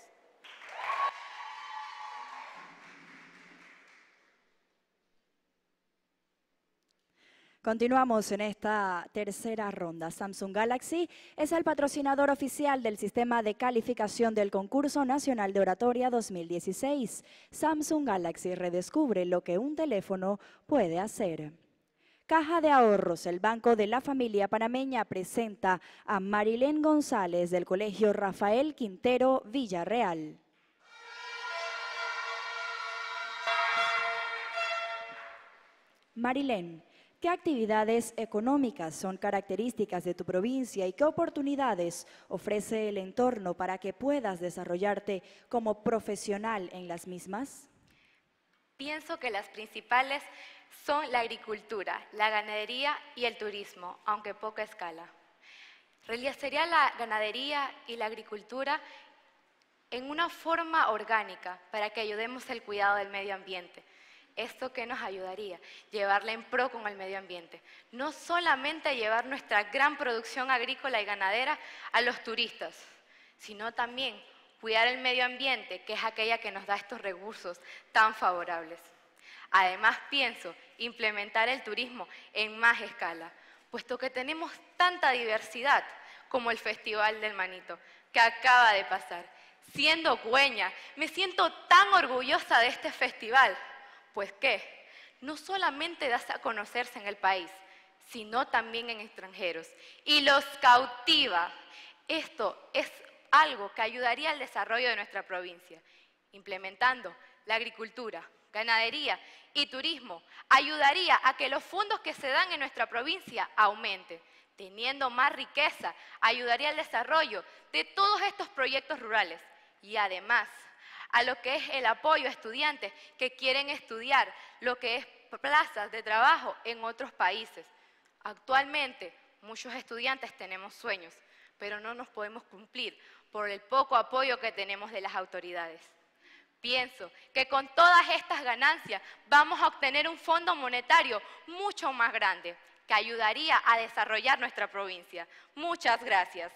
Continuamos en esta tercera ronda. Samsung Galaxy es el patrocinador oficial del sistema de calificación del Concurso Nacional de Oratoria 2016. Samsung Galaxy redescubre lo que un teléfono puede hacer. Caja de Ahorros, el Banco de la Familia Panameña, presenta a Marilén González del Colegio Rafael Quintero Villarreal. Marilén, ¿qué actividades económicas son características de tu provincia y qué oportunidades ofrece el entorno para que puedas desarrollarte como profesional en las mismas? Pienso que las principales son la agricultura, la ganadería y el turismo, aunque a poca escala. Realizaría la ganadería y la agricultura en una forma orgánica para que ayudemos al cuidado del medio ambiente. ¿Esto qué nos ayudaría? Llevarla en pro con el medio ambiente. No solamente llevar nuestra gran producción agrícola y ganadera a los turistas, sino también cuidar el medio ambiente, que es aquella que nos da estos recursos tan favorables. Además, pienso implementar el turismo en más escala, puesto que tenemos tanta diversidad como el Festival del Manito, que acaba de pasar. Siendo cueña, me siento tan orgullosa de este festival, pues que no solamente da a conocerse en el país, sino también en extranjeros, y los cautiva. Esto es algo que ayudaría al desarrollo de nuestra provincia, implementando la agricultura, ganadería y turismo. Ayudaría a que los fondos que se dan en nuestra provincia aumenten. Teniendo más riqueza, ayudaría al desarrollo de todos estos proyectos rurales y además a lo que es el apoyo a estudiantes que quieren estudiar, lo que es plazas de trabajo en otros países. Actualmente, muchos estudiantes tenemos sueños, pero no nos podemos cumplir por el poco apoyo que tenemos de las autoridades. Pienso que con todas estas ganancias vamos a obtener un fondo monetario mucho más grande que ayudaría a desarrollar nuestra provincia. Muchas gracias.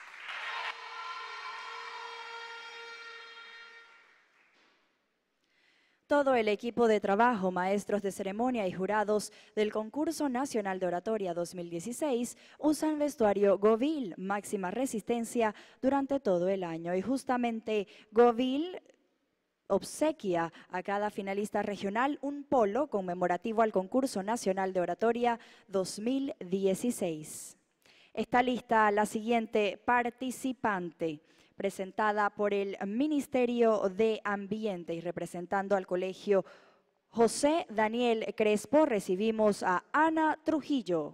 Todo el equipo de trabajo, maestros de ceremonia y jurados del Concurso Nacional de Oratoria 2016 usan vestuario Govil, máxima resistencia durante todo el año. Y justamente Govil obsequia a cada finalista regional un polo conmemorativo al Concurso Nacional de Oratoria 2016. Está lista la siguiente participante, presentada por el Ministerio de Ambiente y representando al Colegio José Daniel Crespo. Recibimos a Ana Trujillo.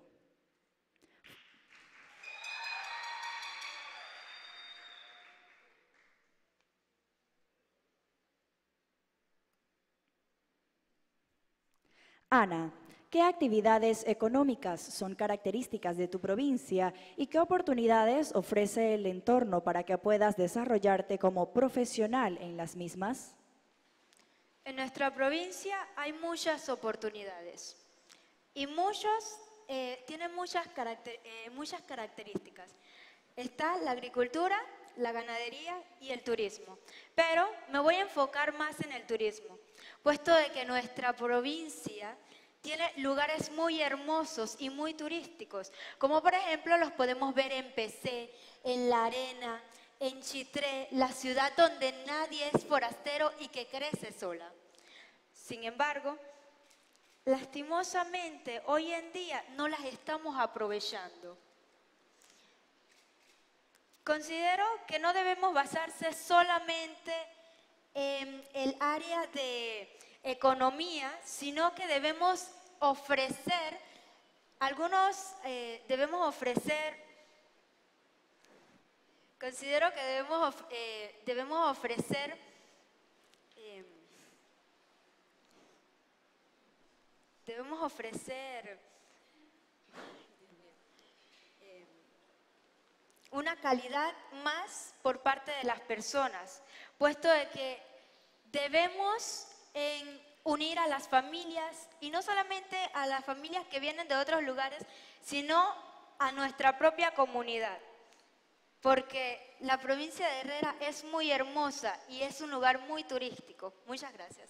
Ana, ¿qué actividades económicas son características de tu provincia y qué oportunidades ofrece el entorno para que puedas desarrollarte como profesional en las mismas? En nuestra provincia hay muchas oportunidades y muchos tienen muchas características. Está la agricultura, la ganadería y el turismo, pero me voy a enfocar más en el turismo, puesto de que nuestra provincia tiene lugares muy hermosos y muy turísticos, como por ejemplo los podemos ver en Pecé, en La Arena, en Chitré, la ciudad donde nadie es forastero y que crece sola. Sin embargo, lastimosamente hoy en día no las estamos aprovechando. Considero que no debemos basarse solamente en el área de economía, sino que debemos ofrecer considero que debemos ofrecer una calidad más por parte de las personas, puesto de que debemos unir a las familias, y no solamente a las familias que vienen de otros lugares, sino a nuestra propia comunidad, porque la provincia de Herrera es muy hermosa y es un lugar muy turístico. Muchas gracias.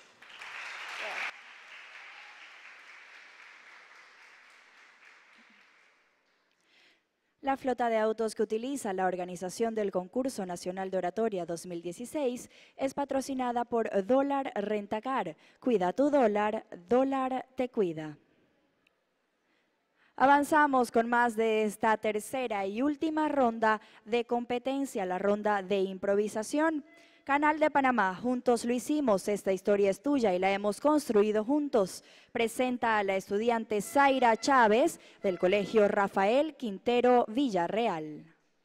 La flota de autos que utiliza la organización del Concurso Nacional de Oratoria 2016 es patrocinada por Dólar Rentacar. Cuida tu dólar, dólar te cuida. Avanzamos con más de esta tercera y última ronda de competencia, la ronda de improvisación. Canal de Panamá, juntos lo hicimos, esta historia es tuya y la hemos construido juntos. Presenta a la estudiante Zaira Chávez del Colegio Rafael Quintero Villarreal.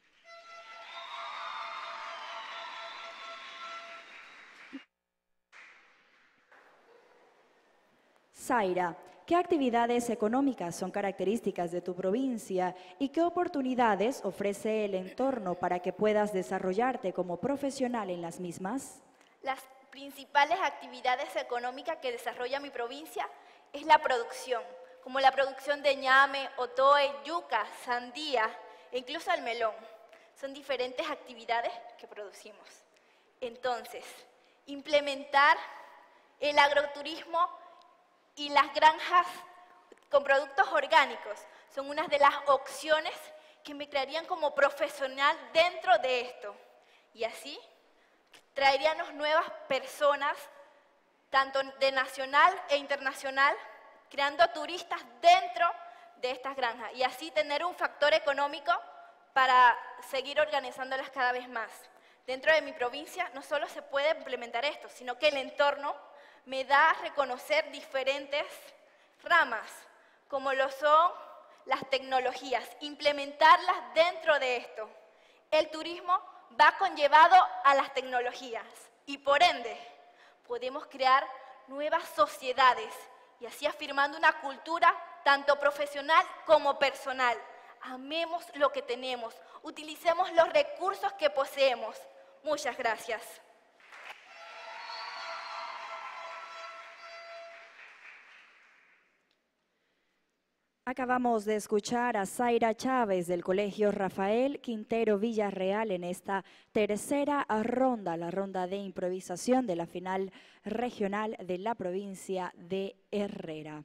Zaira, ¿qué actividades económicas son características de tu provincia y qué oportunidades ofrece el entorno para que puedas desarrollarte como profesional en las mismas? Las principales actividades económicas que desarrolla mi provincia es la producción, como la producción de ñame, otoe, yuca, sandía e incluso el melón. Son diferentes actividades que producimos. Entonces, implementar el agroturismo y las granjas con productos orgánicos son una de las opciones que me crearían como profesional dentro de esto. Y así traeríamos nuevas personas, tanto de nacional e internacional, creando turistas dentro de estas granjas y así tener un factor económico para seguir organizándolas cada vez más. Dentro de mi provincia no solo se puede implementar esto, sino que el entorno me da a reconocer diferentes ramas, como lo son las tecnologías, implementarlas dentro de esto. El turismo va conllevado a las tecnologías y por ende podemos crear nuevas sociedades y así afirmando una cultura tanto profesional como personal. Amemos lo que tenemos, utilicemos los recursos que poseemos. Muchas gracias. Acabamos de escuchar a Zaira Chávez del Colegio Rafael Quintero Villarreal en esta tercera ronda, la ronda de improvisación de la final regional de la provincia de Herrera.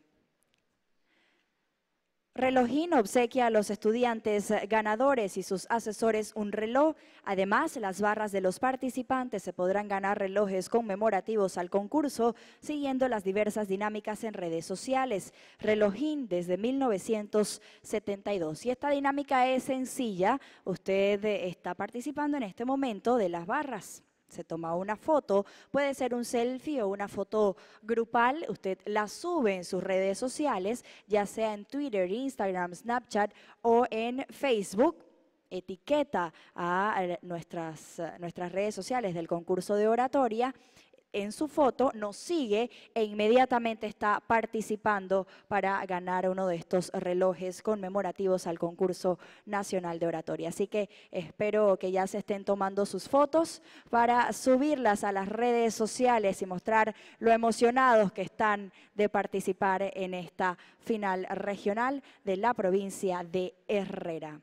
Relojín obsequia a los estudiantes ganadores y sus asesores un reloj. Además, las barras de los participantes se podrán ganar relojes conmemorativos al concurso siguiendo las diversas dinámicas en redes sociales. Relojín desde 1972. Y esta dinámica es sencilla. Usted está participando en este momento de las barras. Se toma una foto, puede ser un selfie o una foto grupal, usted la sube en sus redes sociales, ya sea en Twitter, Instagram, Snapchat o en Facebook. Etiqueta a nuestras redes sociales del concurso de oratoria en su foto, nos sigue e inmediatamente está participando para ganar uno de estos relojes conmemorativos al concurso nacional de oratoria. Así que espero que ya se estén tomando sus fotos para subirlas a las redes sociales y mostrar lo emocionados que están de participar en esta final regional de la provincia de Herrera.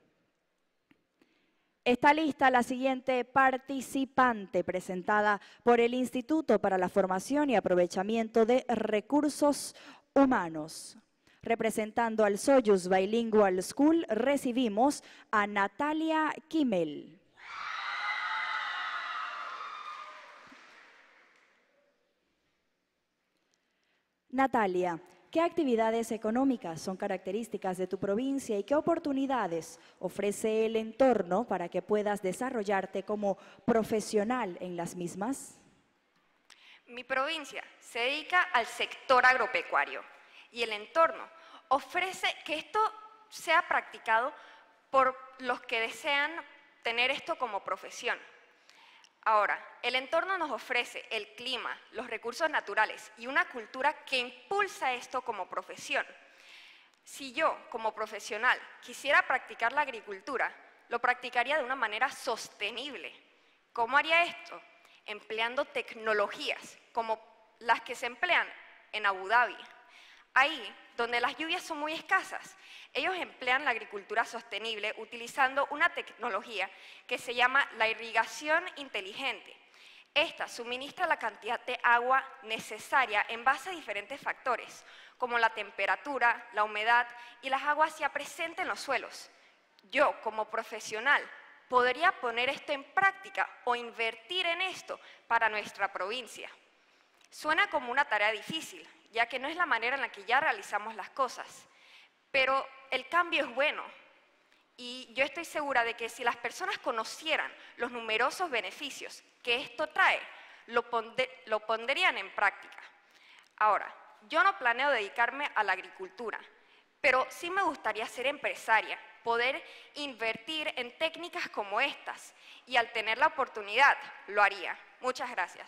Está lista la siguiente participante presentada por el Instituto para la Formación y Aprovechamiento de Recursos Humanos. Representando al Soyuz Bilingual School, recibimos a Natalia Kimmel. Natalia, ¿qué actividades económicas son características de tu provincia y qué oportunidades ofrece el entorno para que puedas desarrollarte como profesional en las mismas? Mi provincia se dedica al sector agropecuario y el entorno ofrece que esto sea practicado por los que desean tener esto como profesión. Ahora, el entorno nos ofrece el clima, los recursos naturales y una cultura que impulsa esto como profesión. Si yo, como profesional, quisiera practicar la agricultura, lo practicaría de una manera sostenible. ¿Cómo haría esto? Empleando tecnologías como las que se emplean en Abu Dhabi. Ahí, donde las lluvias son muy escasas, ellos emplean la agricultura sostenible utilizando una tecnología que se llama la irrigación inteligente. Esta suministra la cantidad de agua necesaria en base a diferentes factores, como la temperatura, la humedad y las aguas ya presentes en los suelos. Yo, como profesional, podría poner esto en práctica o invertir en esto para nuestra provincia. Suena como una tarea difícil, ya que no es la manera en la que ya realizamos las cosas, pero el cambio es bueno. Y yo estoy segura de que si las personas conocieran los numerosos beneficios que esto trae, lo pondrían en práctica. Ahora, yo no planeo dedicarme a la agricultura, pero sí me gustaría ser empresaria, poder invertir en técnicas como estas, y al tener la oportunidad, lo haría. Muchas gracias.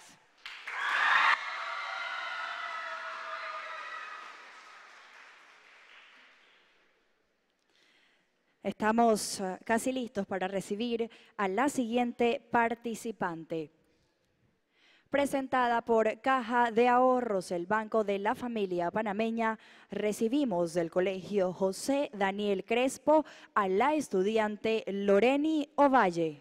Estamos casi listos para recibir a la siguiente participante. Presentada por Caja de Ahorros, el Banco de la Familia Panameña, recibimos del Colegio José Daniel Crespo a la estudiante Loreni Ovalle.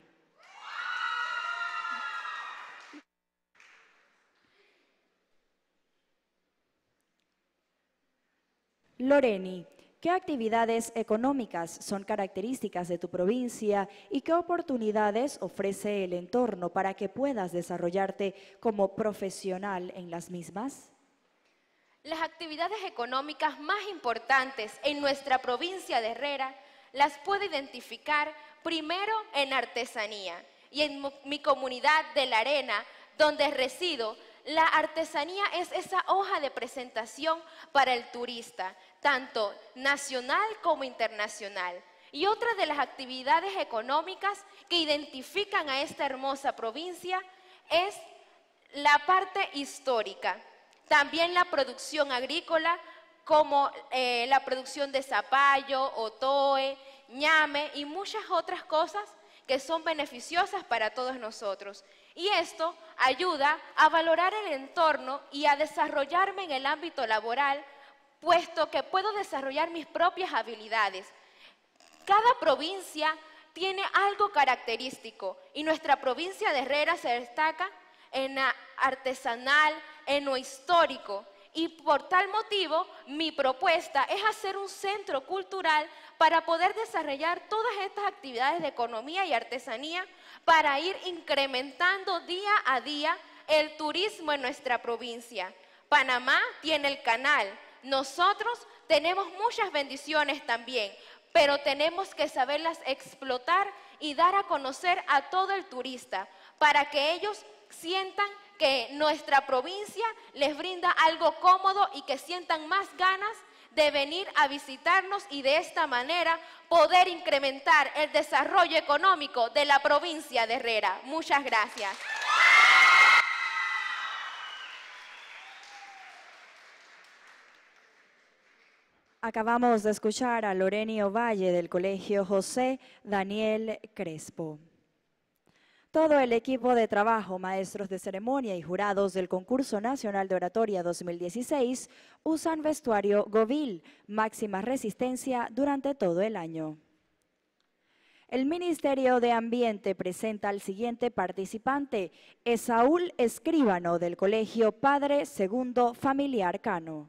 Loreni, ¿Qué actividades económicas son características de tu provincia y qué oportunidades ofrece el entorno para que puedas desarrollarte como profesional en las mismas? Las actividades económicas más importantes en nuestra provincia de Herrera las puedo identificar primero en artesanía y en mi comunidad de La Arena, donde resido. La artesanía es esa hoja de presentación para el turista, tanto nacional como internacional. Y otra de las actividades económicas que identifican a esta hermosa provincia es la parte histórica. También la producción agrícola, como la producción de zapallo, otoe, ñame y muchas otras cosas que son beneficiosas para todos nosotros. Y esto ayuda a valorar el entorno y a desarrollarme en el ámbito laboral, puesto que puedo desarrollar mis propias habilidades. Cada provincia tiene algo característico y nuestra provincia de Herrera se destaca en lo artesanal, en lo histórico. Y por tal motivo, mi propuesta es hacer un centro cultural para poder desarrollar todas estas actividades de economía y artesanía para ir incrementando día a día el turismo en nuestra provincia. Panamá tiene el canal, nosotros tenemos muchas bendiciones también, pero tenemos que saberlas explotar y dar a conocer a todo el turista para que ellos sientan que nuestra provincia les brinda algo cómodo y que sientan más ganas de venir a visitarnos y de esta manera poder incrementar el desarrollo económico de la provincia de Herrera. Muchas gracias. Acabamos de escuchar a Lorenio Valle del Colegio José Daniel Crespo. Todo el equipo de trabajo, maestros de ceremonia y jurados del Concurso Nacional de Oratoria 2016 usan vestuario Govil, máxima resistencia durante todo el año. El Ministerio de Ambiente presenta al siguiente participante, Esaúl Escribano del Colegio Padre Segundo Familiar Cano.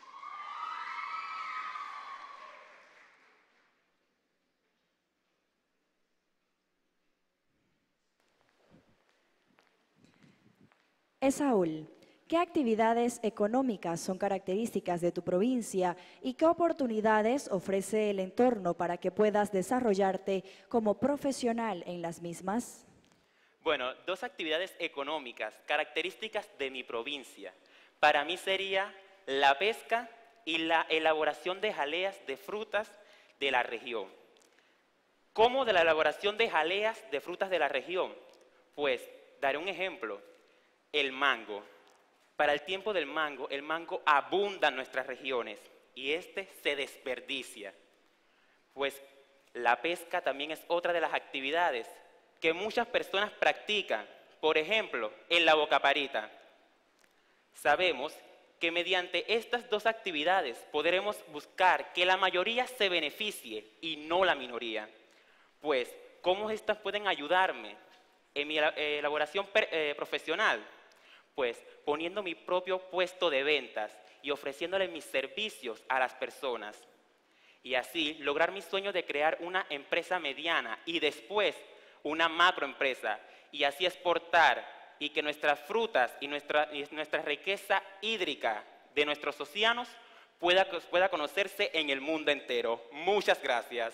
Esaúl, ¿qué actividades económicas son características de tu provincia y qué oportunidades ofrece el entorno para que puedas desarrollarte como profesional en las mismas? Bueno, dos actividades económicas características de mi provincia. Para mí sería la pesca y la elaboración de jaleas de frutas de la región. ¿Cómo de la elaboración de jaleas de frutas de la región? Pues daré un ejemplo. El mango. Para el tiempo del mango, el mango abunda en nuestras regiones y este se desperdicia. Pues la pesca también es otra de las actividades que muchas personas practican. Por ejemplo, en la Bocaparita. Sabemos que mediante estas dos actividades podremos buscar que la mayoría se beneficie y no la minoría. Pues, ¿cómo estas pueden ayudarme en mi elaboración profesional? Pues poniendo mi propio puesto de ventas y ofreciéndole mis servicios a las personas. Y así lograr mi sueño de crear una empresa mediana y después una macroempresa. Y así exportar y que nuestras frutas y nuestra riqueza hídrica de nuestros océanos pueda conocerse en el mundo entero. Muchas gracias.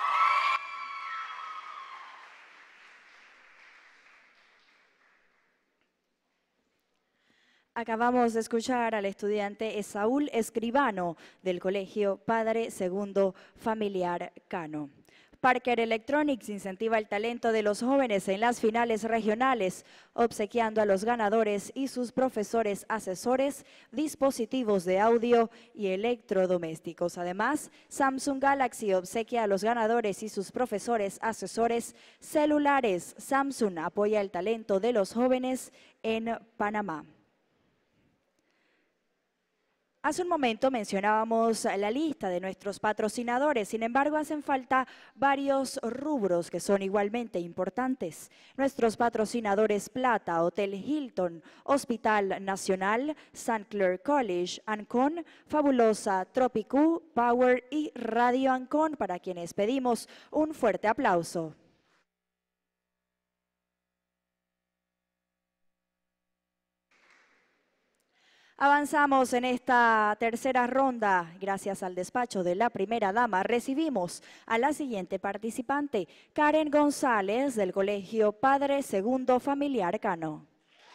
Acabamos de escuchar al estudiante Esaúl Escribano del Colegio Padre Segundo Familiar Cano. Parker Electronics incentiva el talento de los jóvenes en las finales regionales, obsequiando a los ganadores y sus profesores asesores dispositivos de audio y electrodomésticos. Además, Samsung Galaxy obsequia a los ganadores y sus profesores asesores celulares. Samsung apoya el talento de los jóvenes en Panamá. Hace un momento mencionábamos la lista de nuestros patrocinadores, sin embargo hacen falta varios rubros que son igualmente importantes. Nuestros patrocinadores plata, Hotel Hilton, Hospital Nacional, St. Clair College, Ancon, Fabulosa, Tropicú, Power y Radio Ancon, para quienes pedimos un fuerte aplauso. Avanzamos en esta tercera ronda. Gracias al despacho de la primera dama, recibimos a la siguiente participante, Karen González, del Colegio Padre Segundo Familiar Cano.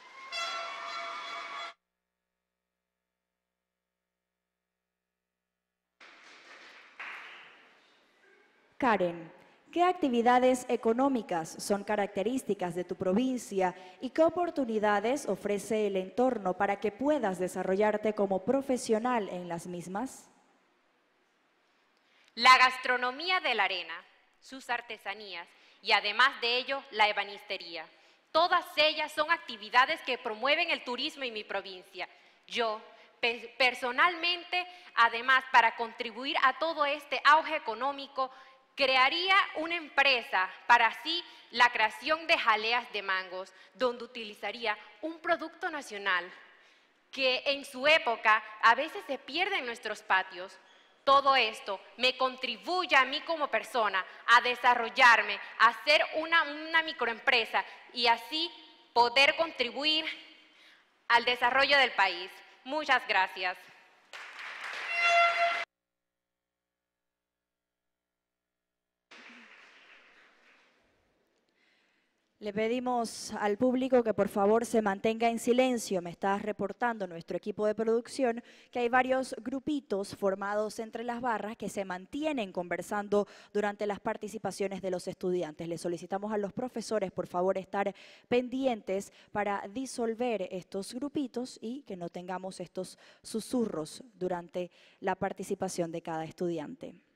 Karen, ¿qué actividades económicas son características de tu provincia y qué oportunidades ofrece el entorno para que puedas desarrollarte como profesional en las mismas? La gastronomía de la arena, sus artesanías y además de ello la ebanistería. Todas ellas son actividades que promueven el turismo en mi provincia. Yo, personalmente, además, para contribuir a todo este auge económico, crearía una empresa para así la creación de jaleas de mangos, donde utilizaría un producto nacional que en su época a veces se pierde en nuestros patios. Todo esto me contribuye a mí como persona a desarrollarme, a hacer una microempresa y así poder contribuir al desarrollo del país. Muchas gracias. Le pedimos al público que por favor se mantenga en silencio. Me está reportando nuestro equipo de producción que hay varios grupitos formados entre las barras que se mantienen conversando durante las participaciones de los estudiantes. Le solicitamos a los profesores por favor estar pendientes para disolver estos grupitos y que no tengamos estos susurros durante la participación de cada estudiante.